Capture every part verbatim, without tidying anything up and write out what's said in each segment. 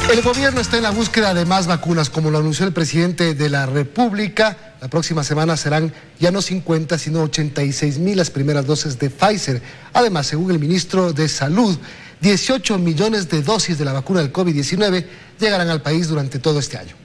El gobierno está en la búsqueda de más vacunas, como lo anunció el presidente de la República. La próxima semana serán ya no cincuenta, sino ochenta y seis mil las primeras dosis de Pfizer. Además, según el ministro de Salud, dieciocho millones de dosis de la vacuna del COVID diecinueve llegarán al país durante todo este año.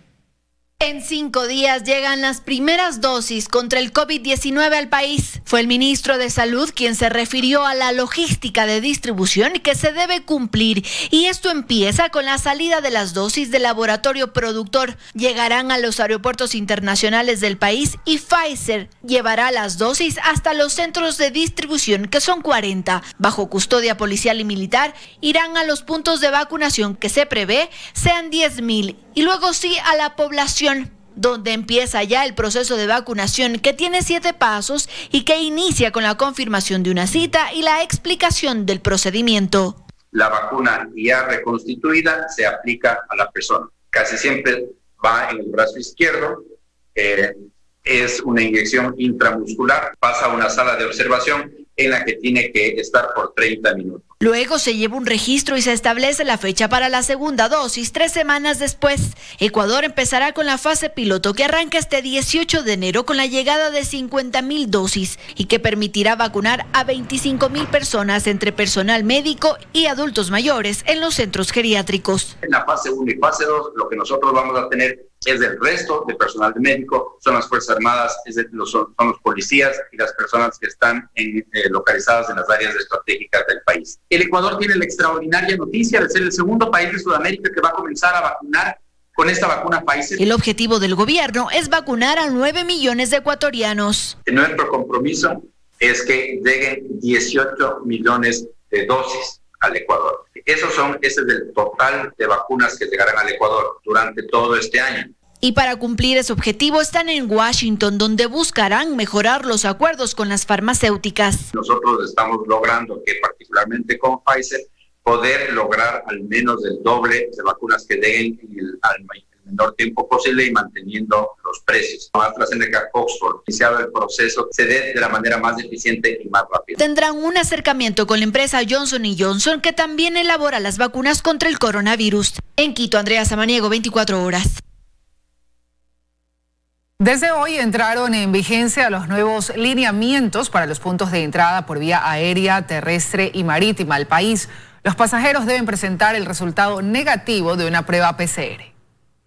En cinco días llegan las primeras dosis contra el COVID diecinueve al país. Fue el ministro de Salud quien se refirió a la logística de distribución que se debe cumplir, y esto empieza con la salida de las dosis del laboratorio productor. Llegarán a los aeropuertos internacionales del país y Pfizer llevará las dosis hasta los centros de distribución, que son cuarenta. Bajo custodia policial y militar, irán a los puntos de vacunación, que se prevé sean diez mil, y luego sí a la población, donde empieza ya el proceso de vacunación, que tiene siete pasos y que inicia con la confirmación de una cita y la explicación del procedimiento. La vacuna ya reconstituida se aplica a la persona. Casi siempre va en el brazo izquierdo, eh, es una inyección intramuscular, pasa a una sala de observación en la que tiene que estar por treinta minutos. Luego se lleva un registro y se establece la fecha para la segunda dosis tres semanas después. Ecuador empezará con la fase piloto, que arranca este dieciocho de enero con la llegada de cincuenta mil dosis y que permitirá vacunar a veinticinco mil personas entre personal médico y adultos mayores en los centros geriátricos. En la fase uno y fase dos lo que nosotros vamos a tener es del resto de personal de médico, son las Fuerzas Armadas, es de, los, son los policías y las personas que están en, eh, localizadas en las áreas estratégicas del país. El Ecuador tiene la extraordinaria noticia de ser el segundo país de Sudamérica que va a comenzar a vacunar con esta vacuna Pfizer. El objetivo del gobierno es vacunar a nueve millones de ecuatorianos. Nuestro compromiso es que lleguen dieciocho millones de dosis al Ecuador. Esos son, ese es el total de vacunas que llegarán al Ecuador durante todo este año. Y para cumplir ese objetivo están en Washington, donde buscarán mejorar los acuerdos con las farmacéuticas. Nosotros estamos logrando que, particularmente con Pfizer, poder lograr al menos el doble de vacunas que lleguen en el, al menor tiempo posible y manteniendo los precios. AstraZeneca Oxford, iniciado el proceso, se dé de la manera más eficiente y más rápida. Tendrán un acercamiento con la empresa Johnson y Johnson, que también elabora las vacunas contra el coronavirus. En Quito, Andrea Samaniego, veinticuatro horas. Desde hoy entraron en vigencia los nuevos lineamientos para los puntos de entrada por vía aérea, terrestre y marítima al país. Los pasajeros deben presentar el resultado negativo de una prueba P C R.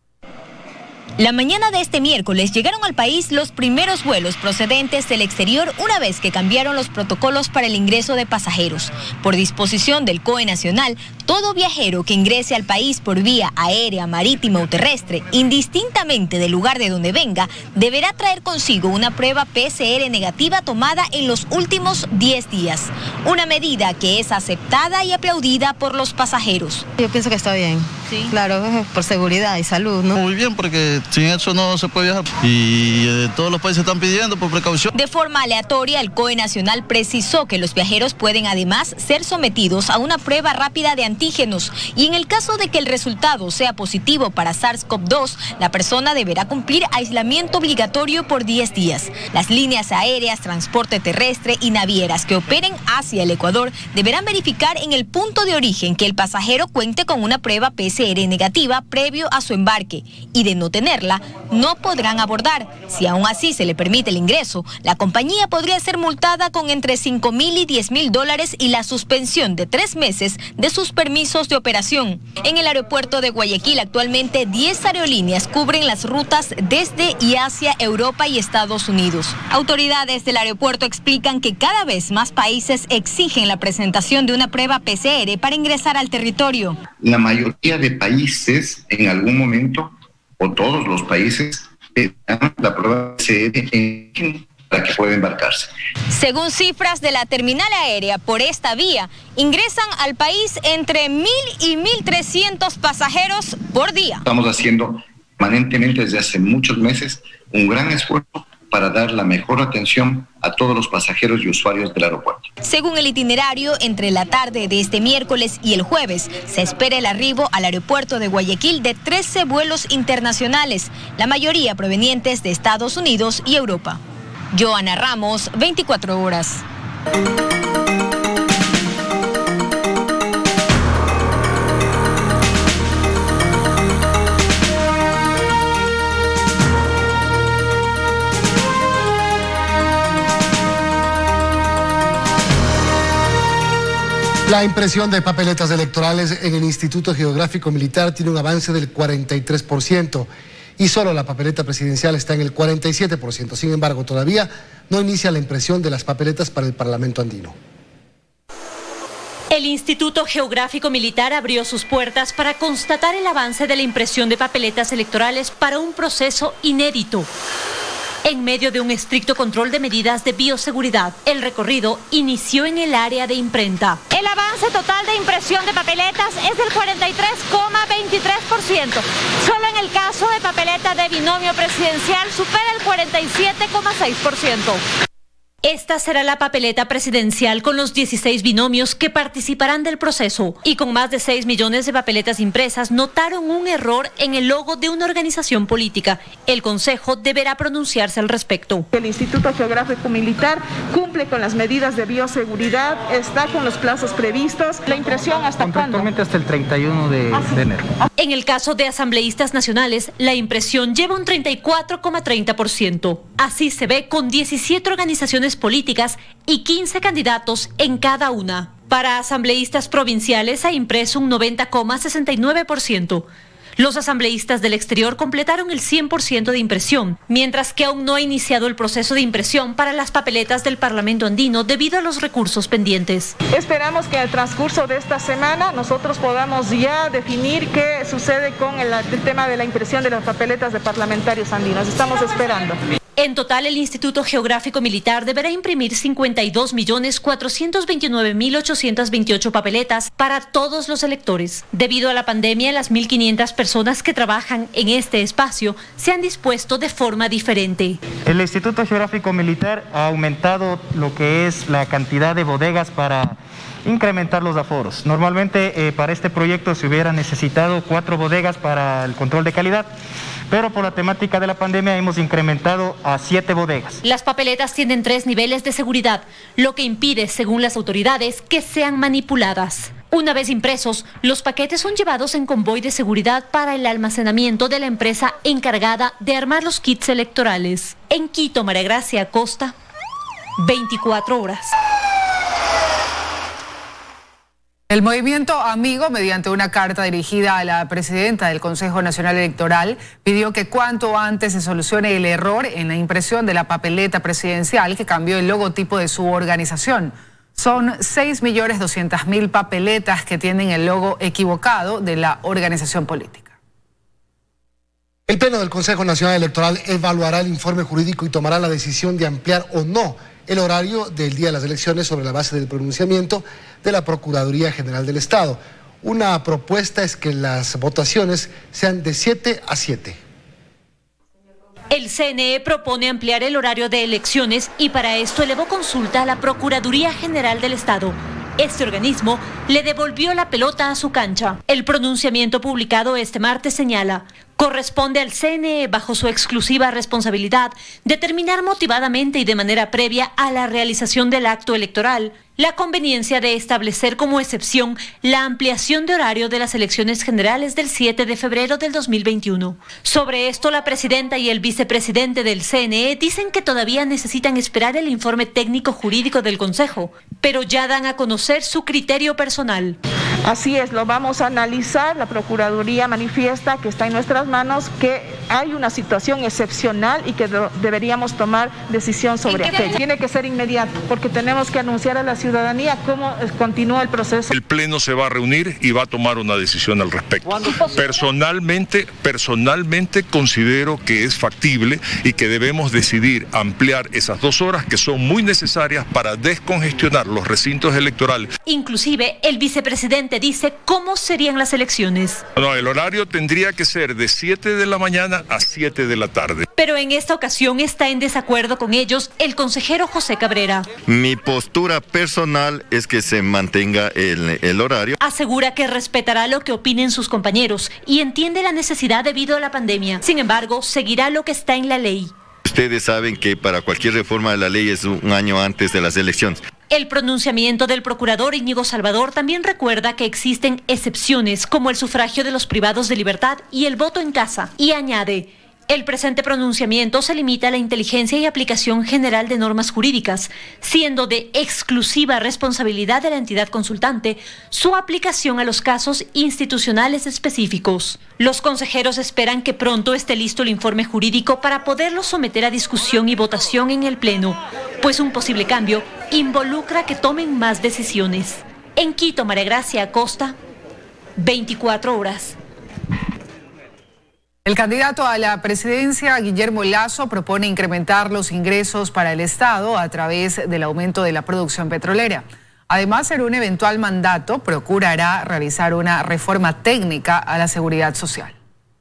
La mañana de este miércoles llegaron al país los primeros vuelos procedentes del exterior, una vez que cambiaron los protocolos para el ingreso de pasajeros. Por disposición del C O E Nacional, todo viajero que ingrese al país por vía aérea, marítima o terrestre, indistintamente del lugar de donde venga, deberá traer consigo una prueba P C R negativa tomada en los últimos diez días. Una medida que es aceptada y aplaudida por los pasajeros. Yo pienso que está bien. Sí. Claro, por seguridad y salud, ¿no? Muy bien, porque sin eso no se puede viajar y eh, todos los países están pidiendo por precaución. De forma aleatoria, el C O E Nacional precisó que los viajeros pueden además ser sometidos a una prueba rápida de antígenos, y en el caso de que el resultado sea positivo para SARS CoV dos, la persona deberá cumplir aislamiento obligatorio por diez días. Las líneas aéreas, transporte terrestre y navieras que operen hacia el Ecuador deberán verificar en el punto de origen que el pasajero cuente con una prueba P C R negativa previo a su embarque, y de no tenerla, no podrán abordar. Si aún así se le permite el ingreso, la compañía podría ser multada con entre cinco mil y diez mil dólares y la suspensión de tres meses de sus permisos de operación. En el aeropuerto de Guayaquil actualmente diez aerolíneas cubren las rutas desde y hacia Europa y Estados Unidos. Autoridades del aeropuerto explican que cada vez más países exigen la presentación de una prueba P C R para ingresar al territorio. La mayoría de países en algún momento, o todos los países, eh, dan la prueba P C R en, para que pueda embarcarse. Según cifras de la terminal aérea, por esta vía ingresan al país entre mil y mil trescientos pasajeros por día. Estamos haciendo permanentemente desde hace muchos meses un gran esfuerzo para dar la mejor atención a todos los pasajeros y usuarios del aeropuerto. Según el itinerario, entre la tarde de este miércoles y el jueves, se espera el arribo al aeropuerto de Guayaquil de trece vuelos internacionales, la mayoría provenientes de Estados Unidos y Europa. Joana Ramos, veinticuatro horas. La impresión de papeletas electorales en el Instituto Geográfico Militar tiene un avance del cuarenta y tres por ciento y solo la papeleta presidencial está en el cuarenta y siete por ciento. Sin embargo, todavía no inicia la impresión de las papeletas para el Parlamento andino. El Instituto Geográfico Militar abrió sus puertas para constatar el avance de la impresión de papeletas electorales para un proceso inédito. En medio de un estricto control de medidas de bioseguridad, el recorrido inició en el área de imprenta. El avance total de impresión de papeletas es del cuarenta y tres coma veintitrés por ciento. Solo en el caso de papeleta de binomio presidencial supera el cuarenta y siete coma seis por ciento. Esta será la papeleta presidencial con los dieciséis binomios que participarán del proceso. Y con más de seis millones de papeletas impresas, notaron un error en el logo de una organización política. El Consejo deberá pronunciarse al respecto. El Instituto Geográfico Militar cumple con las medidas de bioseguridad, está con los plazos previstos. ¿La impresión hasta cuándo? Contractualmente hasta el treinta y uno de, de enero. En el caso de asambleístas nacionales, la impresión lleva un treinta y cuatro coma treinta por ciento. Así se ve con diecisiete organizaciones políticas y quince candidatos en cada una. Para asambleístas provinciales ha impreso un noventa coma sesenta y nueve por ciento. Los asambleístas del exterior completaron el cien por ciento de impresión, mientras que aún no ha iniciado el proceso de impresión para las papeletas del Parlamento andino debido a los recursos pendientes. Esperamos que en el transcurso de esta semana nosotros podamos ya definir qué sucede con el, el tema de la impresión de las papeletas de parlamentarios andinos. Estamos esperando. En total, el Instituto Geográfico Militar deberá imprimir cincuenta y dos millones cuatrocientos veintinueve mil ochocientos veintiocho papeletas para todos los electores. Debido a la pandemia, las mil quinientas personas que trabajan en este espacio se han dispuesto de forma diferente. El Instituto Geográfico Militar ha aumentado lo que es la cantidad de bodegas para incrementar los aforos. Normalmente eh, para este proyecto se hubiera necesitado cuatro bodegas para el control de calidad, pero por la temática de la pandemia hemos incrementado a siete bodegas. Las papeletas tienen tres niveles de seguridad, lo que impide, según las autoridades, que sean manipuladas. Una vez impresos, los paquetes son llevados en convoy de seguridad para el almacenamiento de la empresa encargada de armar los kits electorales. En Quito, María Gracia Acosta, veinticuatro horas. El movimiento Amigo, mediante una carta dirigida a la presidenta del Consejo Nacional Electoral, pidió que cuanto antes se solucione el error en la impresión de la papeleta presidencial que cambió el logotipo de su organización. Son seis millones doscientas mil papeletas que tienen el logo equivocado de la organización política. El Pleno del Consejo Nacional Electoral evaluará el informe jurídico y tomará la decisión de ampliar o no el horario del día de las elecciones sobre la base del pronunciamiento de la Procuraduría General del Estado. Una propuesta es que las votaciones sean de siete a siete. El C N E propone ampliar el horario de elecciones y para esto elevó consulta a la Procuraduría General del Estado. Este organismo le devolvió la pelota a su cancha. El pronunciamiento publicado este martes señala: corresponde al C N E, bajo su exclusiva responsabilidad, determinar motivadamente y de manera previa a la realización del acto electoral la conveniencia de establecer como excepción la ampliación de horario de las elecciones generales del siete de febrero del dos mil veintiuno. Sobre esto, la presidenta y el vicepresidente del C N E dicen que todavía necesitan esperar el informe técnico jurídico del Consejo, pero ya dan a conocer su criterio personal. Así es, lo vamos a analizar. La Procuraduría manifiesta que está en nuestras manos, que hay una situación excepcional y que deberíamos tomar decisión sobre aquello. Tiene que ser inmediato, porque tenemos que anunciar a la ciudadanía cómo continúa el proceso. El Pleno se va a reunir y va a tomar una decisión al respecto. Personalmente, personalmente considero que es factible y que debemos decidir ampliar esas dos horas que son muy necesarias para descongestionar los recintos electorales. Inclusive, el vicepresidente dice cómo serían las elecciones. No, el horario tendría que ser de siete de la mañana a siete de la tarde. Pero en esta ocasión está en desacuerdo con ellos el consejero José Cabrera. Mi postura personal es que se mantenga el, el horario. Asegura que respetará lo que opinen sus compañeros y entiende la necesidad debido a la pandemia. Sin embargo, seguirá lo que está en la ley. Ustedes saben que para cualquier reforma de la ley es un año antes de las elecciones. El pronunciamiento del procurador Íñigo Salvador también recuerda que existen excepciones como el sufragio de los privados de libertad y el voto en casa, y añade: El presente pronunciamiento se limita a la inteligencia y aplicación general de normas jurídicas, siendo de exclusiva responsabilidad de la entidad consultante su aplicación a los casos institucionales específicos. Los consejeros esperan que pronto esté listo el informe jurídico para poderlo someter a discusión y votación en el Pleno, pues un posible cambio involucra que tomen más decisiones. En Quito, María Gracia Acosta, veinticuatro horas. El candidato a la presidencia, Guillermo Lasso, propone incrementar los ingresos para el Estado a través del aumento de la producción petrolera. Además, en un eventual mandato, procurará realizar una reforma técnica a la seguridad social.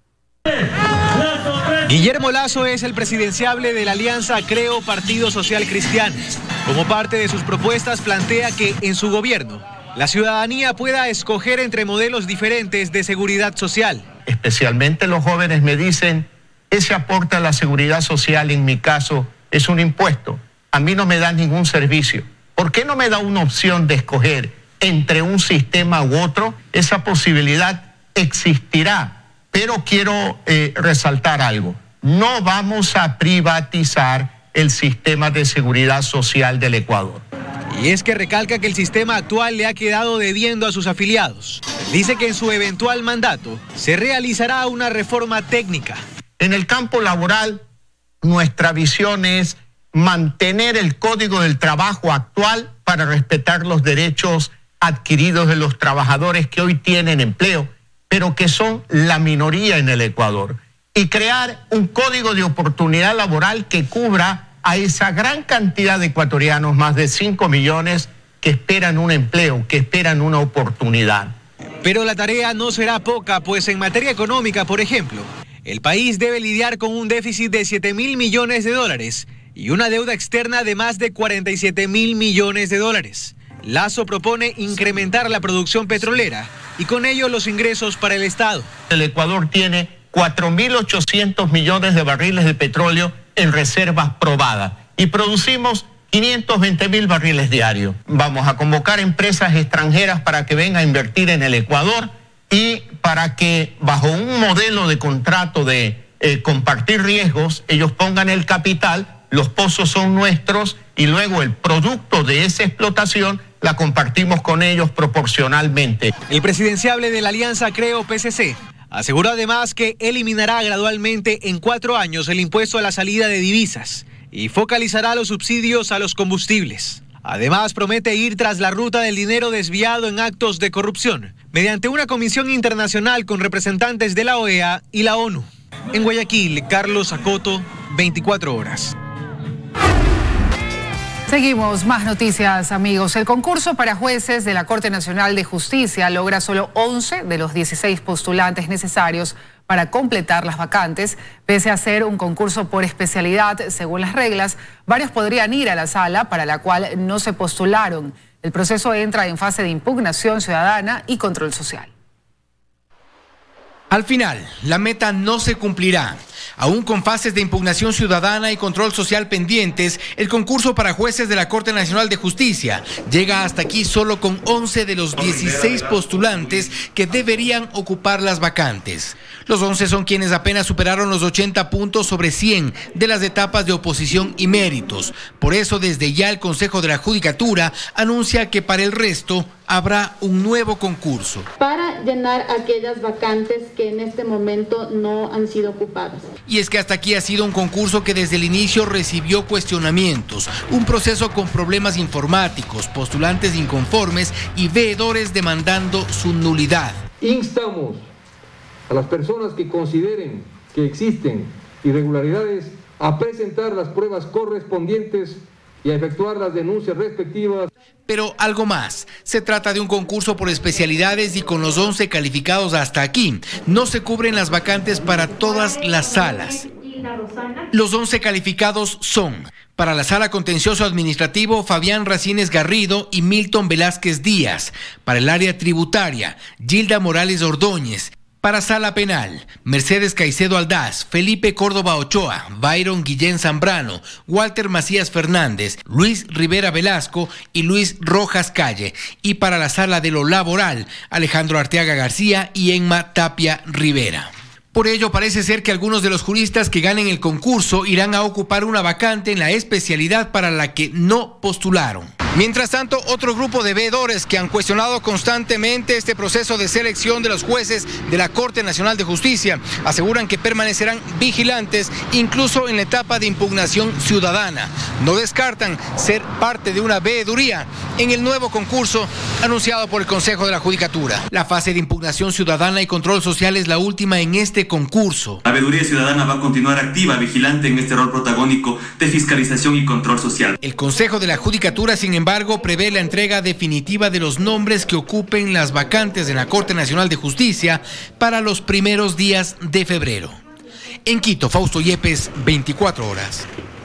Guillermo Lasso es el presidenciable de la alianza Creo Partido Social Cristiano. Como parte de sus propuestas, plantea que en su gobierno la ciudadanía pueda escoger entre modelos diferentes de seguridad social. Especialmente los jóvenes me dicen, ese aporte a la seguridad social en mi caso es un impuesto. A mí no me da ningún servicio. ¿Por qué no me da una opción de escoger entre un sistema u otro? Esa posibilidad existirá, pero quiero eh, resaltar algo. No vamos a privatizar el sistema de seguridad social del Ecuador. Y es que recalca que el sistema actual le ha quedado debiendo a sus afiliados. Dice que en su eventual mandato se realizará una reforma técnica. En el campo laboral, nuestra visión es mantener el Código del Trabajo actual para respetar los derechos adquiridos de los trabajadores que hoy tienen empleo, pero que son la minoría en el Ecuador. Y crear un código de oportunidad laboral que cubra a esa gran cantidad de ecuatorianos, más de cinco millones, que esperan un empleo, que esperan una oportunidad. Pero la tarea no será poca, pues en materia económica, por ejemplo, el país debe lidiar con un déficit de siete mil millones de dólares y una deuda externa de más de cuarenta y siete mil millones de dólares. Lasso propone incrementar la producción petrolera y con ello los ingresos para el Estado. El Ecuador tiene cuatro mil ochocientos millones de barriles de petróleo en reservas probadas y producimos quinientos veinte mil barriles diarios. Vamos a convocar empresas extranjeras para que vengan a invertir en el Ecuador y para que bajo un modelo de contrato de eh, compartir riesgos, ellos pongan el capital, los pozos son nuestros y luego el producto de esa explotación la compartimos con ellos proporcionalmente. El presidenciable de la alianza Creo P C C aseguró además que eliminará gradualmente en cuatro años el impuesto a la salida de divisas y focalizará los subsidios a los combustibles. Además, promete ir tras la ruta del dinero desviado en actos de corrupción mediante una comisión internacional con representantes de la O E A y la ONU. En Guayaquil, Carlos Acoto, veinticuatro horas. Seguimos, más noticias, amigos. El concurso para jueces de la Corte Nacional de Justicia logra solo once de los dieciséis postulantes necesarios para completar las vacantes. Pese a ser un concurso por especialidad, según las reglas, varios podrían ir a la sala para la cual no se postularon. El proceso entra en fase de impugnación ciudadana y control social. Al final, la meta no se cumplirá. Aún con fases de impugnación ciudadana y control social pendientes, el concurso para jueces de la Corte Nacional de Justicia llega hasta aquí solo con once de los dieciséis postulantes que deberían ocupar las vacantes. Los once son quienes apenas superaron los ochenta puntos sobre cien de las etapas de oposición y méritos. Por eso, desde ya el Consejo de la Judicatura anuncia que para el resto habrá un nuevo concurso. Para llenar aquellas vacantes que en este momento no han sido ocupadas. Y es que hasta aquí ha sido un concurso que desde el inicio recibió cuestionamientos, un proceso con problemas informáticos, postulantes inconformes y veedores demandando su nulidad. Instamos a las personas que consideren que existen irregularidades a presentar las pruebas correspondientes y a efectuar las denuncias respectivas. Pero algo más, se trata de un concurso por especialidades y con los once calificados hasta aquí, no se cubren las vacantes para todas las salas. Los once calificados son, para la Sala Contencioso Administrativo, Fabián Racines Garrido y Milton Velázquez Díaz; para el área tributaria, Gilda Morales Ordóñez; para Sala Penal, Mercedes Caicedo Aldaz, Felipe Córdoba Ochoa, Byron Guillén Zambrano, Walter Macías Fernández, Luis Rivera Velasco y Luis Rojas Calle; y para la Sala de lo Laboral, Alejandro Arteaga García y Emma Tapia Rivera. Por ello, parece ser que algunos de los juristas que ganen el concurso irán a ocupar una vacante en la especialidad para la que no postularon. Mientras tanto, otro grupo de veedores que han cuestionado constantemente este proceso de selección de los jueces de la Corte Nacional de Justicia aseguran que permanecerán vigilantes incluso en la etapa de impugnación ciudadana. No descartan ser parte de una veeduría en el nuevo concurso anunciado por el Consejo de la Judicatura. La fase de impugnación ciudadana y control social es la última en este concurso. La veeduría ciudadana va a continuar activa, vigilante en este rol protagónico de fiscalización y control social. El Consejo de la Judicatura, sin embargo, prevé la entrega definitiva de los nombres que ocupen las vacantes en la Corte Nacional de Justicia para los primeros días de febrero. En Quito, Fausto Yepes, veinticuatro horas.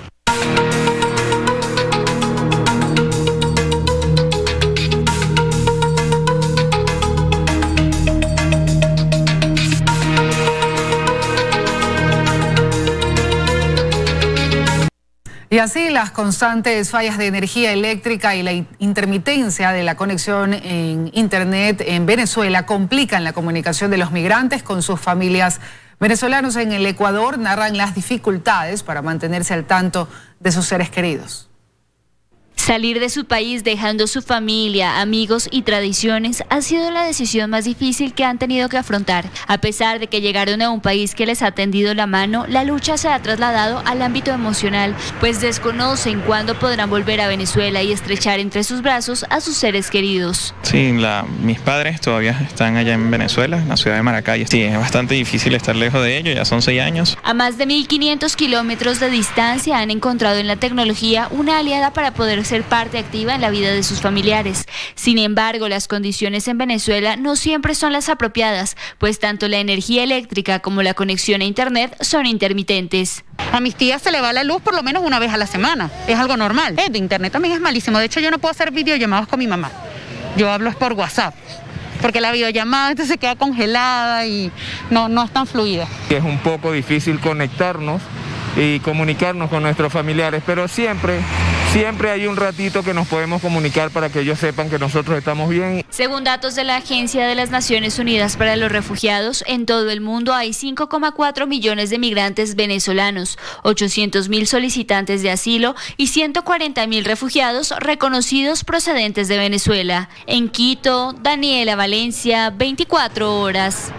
Y así las constantes fallas de energía eléctrica y la intermitencia de la conexión en Internet en Venezuela complican la comunicación de los migrantes con sus familias. Venezolanos en el Ecuador narran las dificultades para mantenerse al tanto de sus seres queridos. Salir de su país dejando su familia, amigos y tradiciones ha sido la decisión más difícil que han tenido que afrontar. A pesar de que llegaron a un país que les ha tendido la mano, la lucha se ha trasladado al ámbito emocional, pues desconocen cuándo podrán volver a Venezuela y estrechar entre sus brazos a sus seres queridos. Sí, la, mis padres todavía están allá en Venezuela, en la ciudad de Maracay. Sí, es bastante difícil estar lejos de ellos, ya son seis años. A más de mil quinientos kilómetros de distancia han encontrado en la tecnología una aliada para poder ser parte activa en la vida de sus familiares. Sin embargo, las condiciones en Venezuela no siempre son las apropiadas, pues tanto la energía eléctrica como la conexión a Internet son intermitentes. A mis tías se le va la luz por lo menos una vez a la semana, es algo normal. El de Internet también es malísimo, de hecho yo no puedo hacer videollamadas con mi mamá, yo hablo es por WhatsApp, porque la videollamada entonces se queda congelada y no, no es tan fluida. Es un poco difícil conectarnos y comunicarnos con nuestros familiares, pero siempre, siempre hay un ratito que nos podemos comunicar para que ellos sepan que nosotros estamos bien. Según datos de la Agencia de las Naciones Unidas para los Refugiados, en todo el mundo hay cinco coma cuatro millones de migrantes venezolanos, ochocientos mil solicitantes de asilo y ciento cuarenta mil refugiados reconocidos procedentes de Venezuela. En Quito, Daniela Valencia, veinticuatro horas.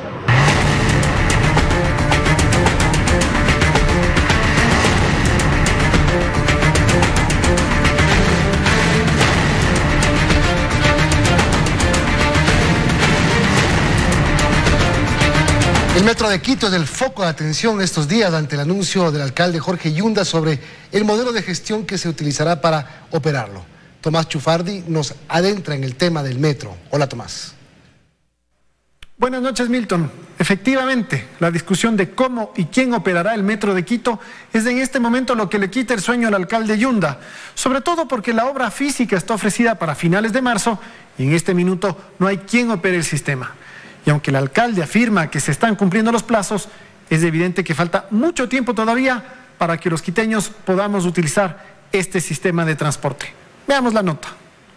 El metro de Quito es el foco de atención estos días ante el anuncio del alcalde Jorge Yunda sobre el modelo de gestión que se utilizará para operarlo. Tomás Chufardi nos adentra en el tema del metro. Hola, Tomás. Buenas noches, Milton. Efectivamente, la discusión de cómo y quién operará el metro de Quito es en este momento lo que le quita el sueño al alcalde Yunda, sobre todo porque la obra física está ofrecida para finales de marzo y en este minuto no hay quien opere el sistema. Y aunque el alcalde afirma que se están cumpliendo los plazos, es evidente que falta mucho tiempo todavía para que los quiteños podamos utilizar este sistema de transporte. Veamos la nota.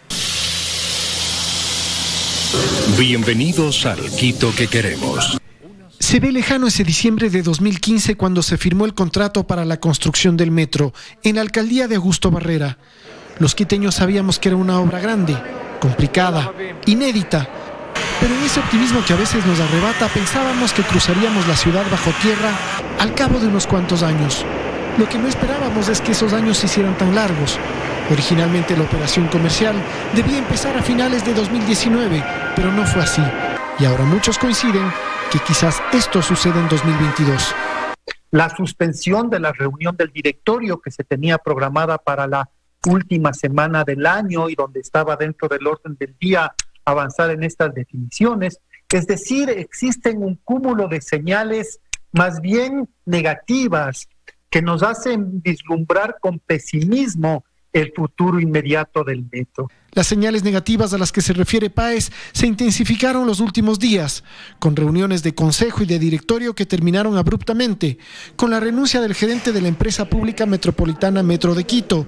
Bienvenidos al Quito que queremos. Se ve lejano ese diciembre de dos mil quince cuando se firmó el contrato para la construcción del metro en la alcaldía de Augusto Barrera. Los quiteños sabíamos que era una obra grande, complicada, inédita. Pero en ese optimismo que a veces nos arrebata, pensábamos que cruzaríamos la ciudad bajo tierra al cabo de unos cuantos años. Lo que no esperábamos es que esos años se hicieran tan largos. Originalmente la operación comercial debía empezar a finales de dos mil diecinueve, pero no fue así. Y ahora muchos coinciden que quizás esto suceda en dos mil veintidós. La suspensión de la reunión del directorio que se tenía programada para la última semana del año y donde estaba dentro del orden del día avanzar en estas definiciones, es decir, existen un cúmulo de señales más bien negativas que nos hacen vislumbrar con pesimismo el futuro inmediato del metro. Las señales negativas a las que se refiere Páez se intensificaron los últimos días, con reuniones de consejo y de directorio que terminaron abruptamente, con la renuncia del gerente de la empresa pública metropolitana Metro de Quito,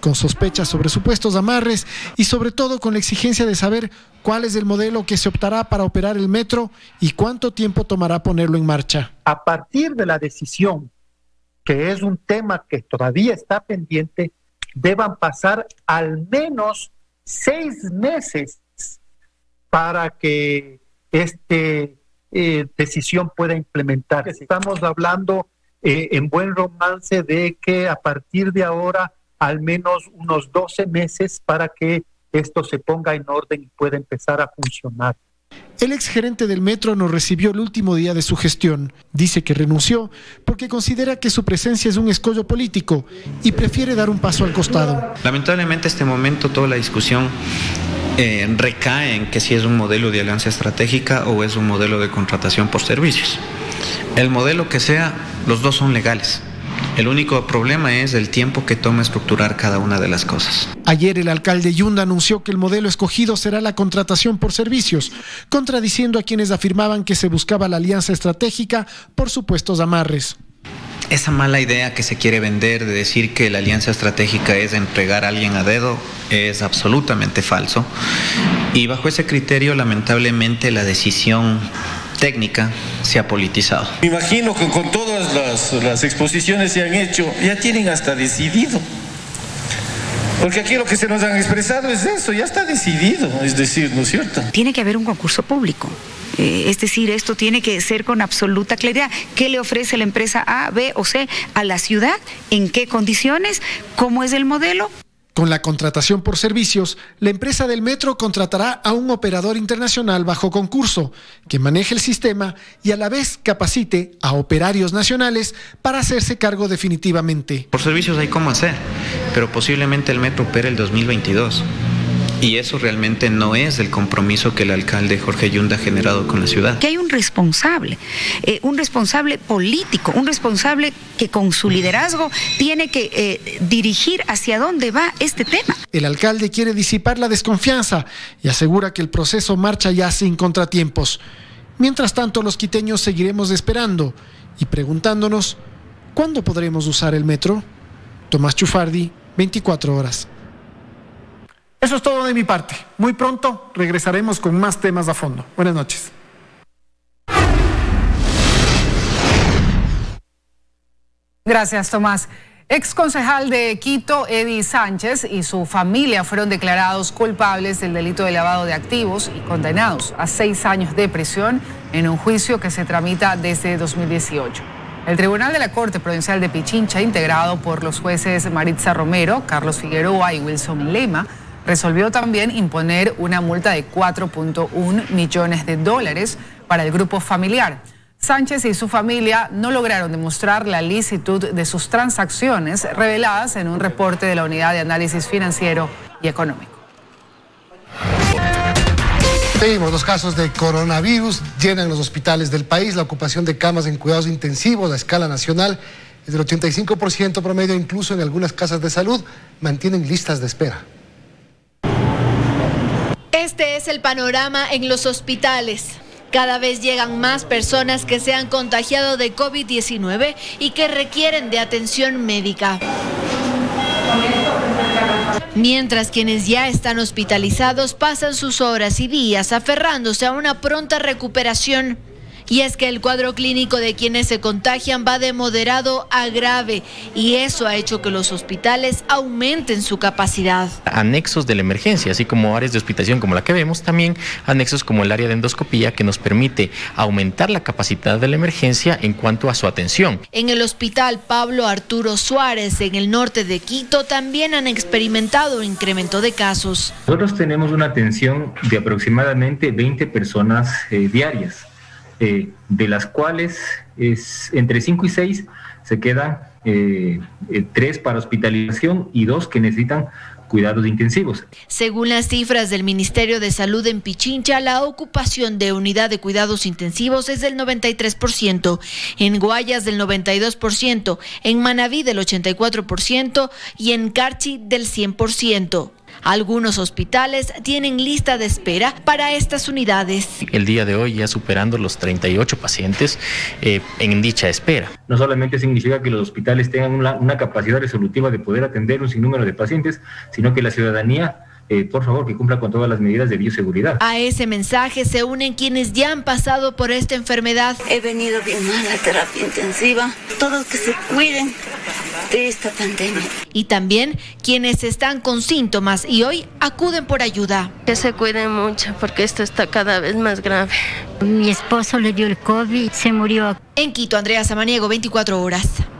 con sospechas sobre supuestos amarres y sobre todo con la exigencia de saber cuál es el modelo que se optará para operar el metro y cuánto tiempo tomará ponerlo en marcha. A partir de la decisión, que es un tema que todavía está pendiente, deban pasar al menos seis meses para que esta eh, decisión pueda implementarse. Estamos hablando eh, en buen romance de que a partir de ahora al menos unos doce meses para que esto se ponga en orden y pueda empezar a funcionar. El exgerente del metro nos recibió el último día de su gestión. Dice que renunció porque considera que su presencia es un escollo político y prefiere dar un paso al costado. Lamentablemente, en este momento toda la discusión eh, recae en que si es un modelo de alianza estratégica o es un modelo de contratación por servicios. El modelo que sea, los dos son legales. El único problema es el tiempo que toma estructurar cada una de las cosas. Ayer el alcalde Yunda anunció que el modelo escogido será la contratación por servicios, contradiciendo a quienes afirmaban que se buscaba la alianza estratégica por supuestos amarres. Esa mala idea que se quiere vender de decir que la alianza estratégica es entregar a alguien a dedo es absolutamente falso. Y bajo ese criterio, lamentablemente, la decisión técnica se ha politizado. Me imagino que con todas las, las exposiciones se han hecho, ya tienen hasta decidido. Porque aquí lo que se nos han expresado es eso, ya está decidido, es decir, ¿no es cierto? Tiene que haber un concurso público. Eh, es decir, esto tiene que ser con absoluta claridad. ¿Qué le ofrece la empresa A, B o C a la ciudad? ¿En qué condiciones? ¿Cómo es el modelo? Con la contratación por servicios, la empresa del metro contratará a un operador internacional bajo concurso que maneje el sistema y a la vez capacite a operarios nacionales para hacerse cargo definitivamente. Por servicios hay cómo hacer, pero posiblemente el metro opere el dos mil veintidós. Y eso realmente no es el compromiso que el alcalde Jorge Yunda ha generado con la ciudad. Que hay un responsable, eh, un responsable político, un responsable que con su liderazgo tiene que eh, dirigir hacia dónde va este tema. El alcalde quiere disipar la desconfianza y asegura que el proceso marcha ya sin contratiempos. Mientras tanto, los quiteños seguiremos esperando y preguntándonos ¿cuándo podremos usar el metro? Tomás Chufardi, veinticuatro horas. Eso es todo de mi parte. Muy pronto regresaremos con más temas a fondo. Buenas noches. Gracias, Tomás. Ex concejal de Quito, Eddie Sánchez, y su familia fueron declarados culpables del delito de lavado de activos y condenados a seis años de prisión en un juicio que se tramita desde dos mil dieciocho. El Tribunal de la Corte Provincial de Pichincha, integrado por los jueces Maritza Romero, Carlos Figueroa y Wilson Lema, resolvió también imponer una multa de cuatro punto uno millones de dólares para el grupo familiar. Sánchez y su familia no lograron demostrar la licitud de sus transacciones reveladas en un reporte de la Unidad de Análisis Financiero y Económico. Seguimos, los casos de coronavirus llenan los hospitales del país. La ocupación de camas en cuidados intensivos a escala nacional es del ochenta y cinco por ciento promedio, incluso en algunas casas de salud mantienen listas de espera. Este es el panorama en los hospitales. Cada vez llegan más personas que se han contagiado de COVID diecinueve y que requieren de atención médica. Mientras quienes ya están hospitalizados pasan sus horas y días aferrándose a una pronta recuperación. Y es que el cuadro clínico de quienes se contagian va de moderado a grave y eso ha hecho que los hospitales aumenten su capacidad. Anexos de la emergencia, así como áreas de hospitalización como la que vemos, también anexos como el área de endoscopía que nos permite aumentar la capacidad de la emergencia en cuanto a su atención. En el hospital Pablo Arturo Suárez, en el norte de Quito, también han experimentado un incremento de casos. Nosotros tenemos una atención de aproximadamente veinte personas eh, diarias. Eh, de las cuales es entre cinco y seis se quedan eh, eh, tres para hospitalización y dos que necesitan cuidados intensivos. Según las cifras del Ministerio de Salud en Pichincha, la ocupación de unidad de cuidados intensivos es del noventa y tres por ciento, en Guayas del noventa y dos por ciento, en Manabí del ochenta y cuatro por ciento y en Carchi del cien por ciento. Algunos hospitales tienen lista de espera para estas unidades. El día de hoy ya superando los treinta y ocho pacientes eh, en dicha espera. No solamente significa que los hospitales tengan una, una capacidad resolutiva de poder atender un sinnúmero de pacientes, sino que la ciudadanía, eh, por favor, que cumpla con todas las medidas de bioseguridad. A ese mensaje se unen quienes ya han pasado por esta enfermedad. He venido bien mal a terapia intensiva. Todos que se cuiden de esta pandemia. Y también quienes están con síntomas y hoy acuden por ayuda. Que se cuiden mucho porque esto está cada vez más grave. Mi esposo le dio el COVID, se murió. En Quito, Andrea Samaniego, veinticuatro horas.